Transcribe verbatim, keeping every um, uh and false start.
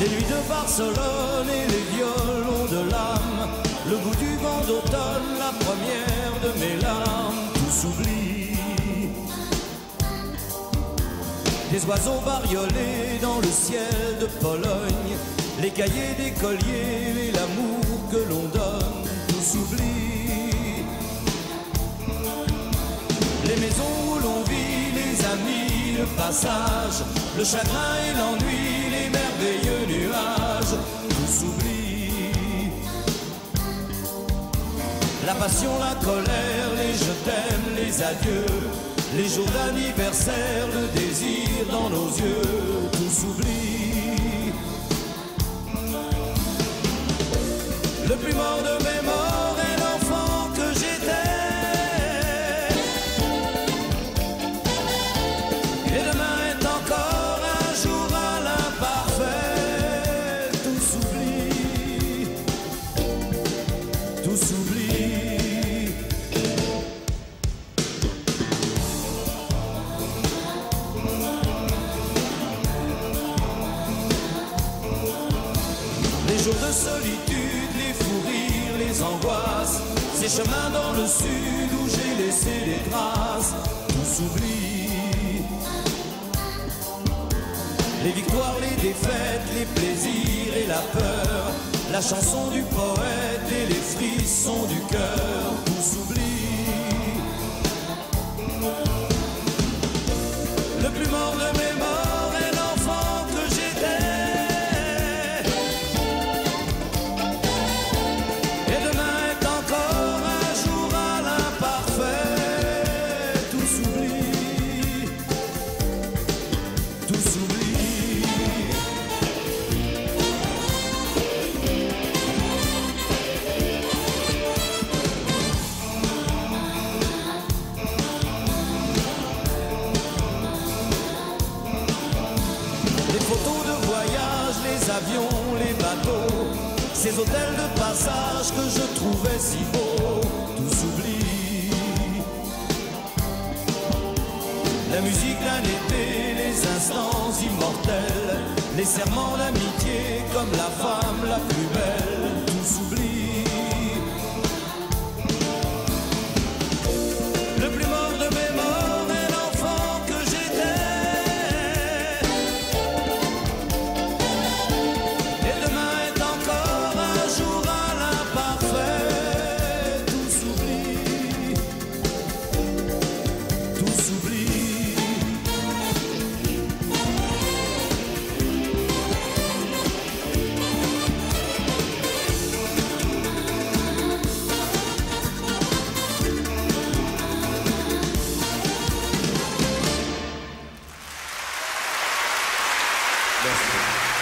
Les nuits de Barcelone et les violons de l'âme, le goût du vent d'automne, la première de mes larmes, tout s'oublie. Des oiseaux bariolés dans le ciel de Pologne, les cahiers d'écoliers et l'amour que l'on donne, tout s'oublie. Les maisons où l'on vit, les amis, le passage, le chagrin et l'ennui, les merveilleux nuages, tout s'oublie. La passion, la colère, les je t'aime, les adieux, les jours d'anniversaire, le désir dans nos yeux, tout s'oublie. Le plus mort de mes morts est l'enfant que j'étais. Et demain est encore un jour à l'imparfait. Tout s'oublie, tout s'oublie. Les jours de solitude, les fous rires, les angoisses, ces chemins dans le sud où j'ai laissé des traces, tout s'oublie. Les victoires, les défaites, les plaisirs et la peur, la chanson du poète et les frissons du cœur, tout s'oublie. Le plus mort de mes morts est l'enfant que j'étais. Et demain est encore un jour à l'imparfait. Tout s'oublie, tout s'oublie. Les photos de voyage, les avions, les bateaux, ces hôtels de passage que je trouvais si beaux, tout s'oublie. La musique d'un été, les instants immortels, les serments d'amitié comme la femme la plus belle, tout s'oublie. Le plus mort de mes morts est l'enfant que j'étais. Et demain est encore un jour à l'imparfait. Tout s'oublie, tout s'oublie. Merci.